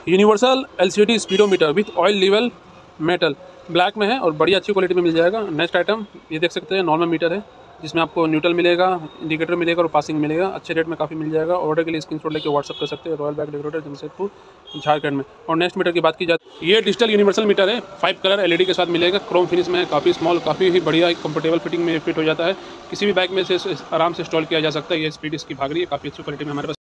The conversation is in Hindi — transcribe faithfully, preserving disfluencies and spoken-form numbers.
Universal LCD speedometer with oil level metal black में है और बड़ी अच्छी क्वालिटी में मिल जाएगा। नेक्स्ट आइटम ये देख सकते हैं, नॉर्मल मीटर है जिसमें आपको न्यूट्रल मिलेगा, इंडिकेटर मिलेगा और पासिंग मिलेगा। अच्छे रेट में काफ़ी मिल जाएगा। ऑर्डर के लिए स्क्रीनशॉट लेके व्हाट्सअप कर सकते हैं। Royal bag decorator Jamshedpur Jharkhand में। और नेक्स्ट मीटर की बात की जाए, ये डिजिटल यूनिवर्सल मीटर है, फाइव कलर एलईडी के साथ मिलेगा। क्रोम फिनिश में है, काफ़ी स्मॉल, काफ़ी ही बढ़िया, कंफर्टेबल फिटिंग में फिट हो जाता है। किसी भी बैग में से आराम से इंस्टॉल किया जा सकता है। ये स्पीड इसकी भाग रही है, काफ़ी अच्छी क्वालिटी में हमारे पास